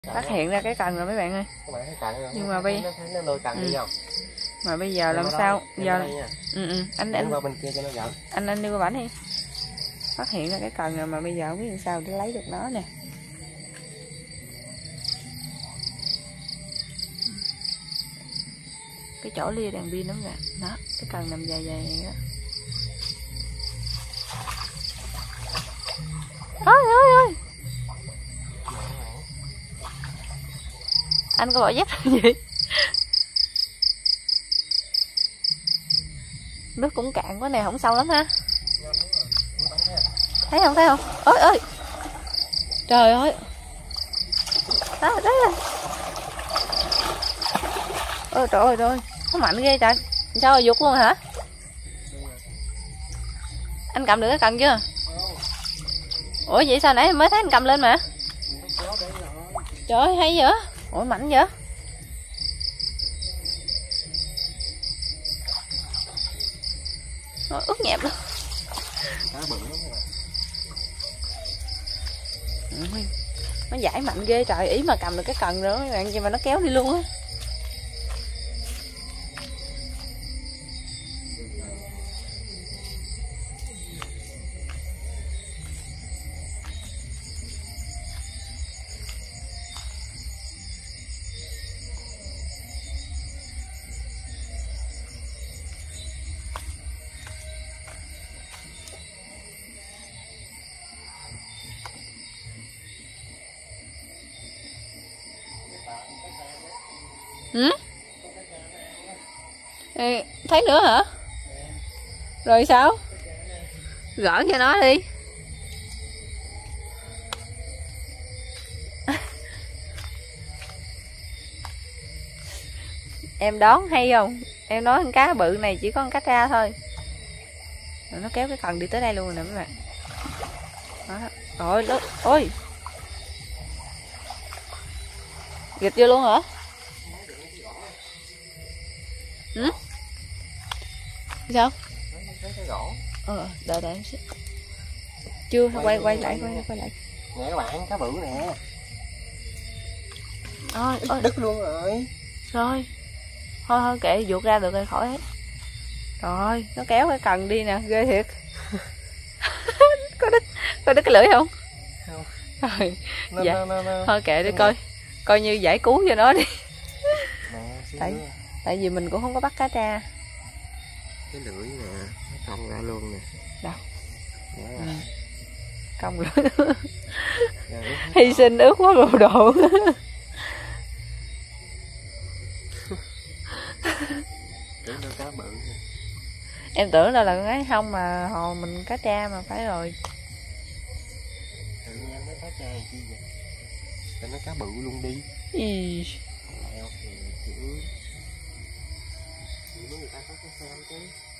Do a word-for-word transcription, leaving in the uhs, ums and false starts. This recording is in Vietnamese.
Phát hiện ra cái cần rồi mấy bạn ơi. Các bạn thấy cần rồi. Nhưng mà bây nó, nó lôi cần ừ. đi không? Mà bây giờ làm sao? Giờ ừ, ừ. anh anh qua bên kia cho nó giận. Anh anh đi qua bển đi. Phát hiện ra cái cần rồi mà bây giờ không biết làm sao để lấy được nó nè. Cái chỗ lia đèn pin đúng nè. Đó, cái cần nằm dài dài này đó. Ôi ôi ôi. Anh có bỏ dép gì? Nước cũng cạn quá nè, không sâu lắm ha. Thấy không, thấy không? Ôi ơi. Trời ơi. Đó, đấy rồi. Ôi trời ơi, trời. Nó mạnh ghê trời. Sao rồi, giục luôn hả? Anh cầm được cái cần chưa? Ủa vậy sao nãy mới thấy anh cầm lên mà? Trời ơi, hay vậy? Ủa mạnh vậy? Nó ướt nhẹp luôn. Nó giải mạnh ghê trời, ý mà cầm được cái cần nữa mấy bạn, nhưng mà nó kéo đi luôn á. Ừ? Ê, thấy nữa hả? Rồi sao? Gỡ cho nó đi. Em đoán hay không? Em nói con cá bự này chỉ có con cá tra thôi. Rồi nó kéo cái cần đi tới đây luôn rồi nè mấy bạn. Đó. Rồi, đó. Ôi. Gịch vô luôn hả? Ừ? Sao? Ờ, đợi đợi em xíu. Chưa, quay quay, quay lại, quay quay lại. Nè các bạn, cá bự nè. Ôi, ôi. Đứt luôn rồi. Rồi. Thôi thôi kệ, vuột ra được rồi khỏi hết. Rồi, nó kéo cái cần đi nè, ghê thiệt. Có đứt, có đứt cái lưỡi không? Không. Rồi. Nó, Dạ. nó, nó, nó. Thôi kệ đi coi. Coi như giải cứu cho nó đi. Nè, tại tại vì mình cũng không có bắt cá tra. Cái lưỡi nè, nó cong ra luôn nè. Đâu? Ừ. Cong lưỡi. Hy sinh ướt quá bộ độ. Tưởng đâu cá bự. Em tưởng đâu là con gái không mà hồi mình cá tra mà phải rồi. Tự nhiên em nói cá tra chi vậy? Tại nó cá bự luôn đi. Ý. Leo thì chữ. Người ta có cái xe chứ.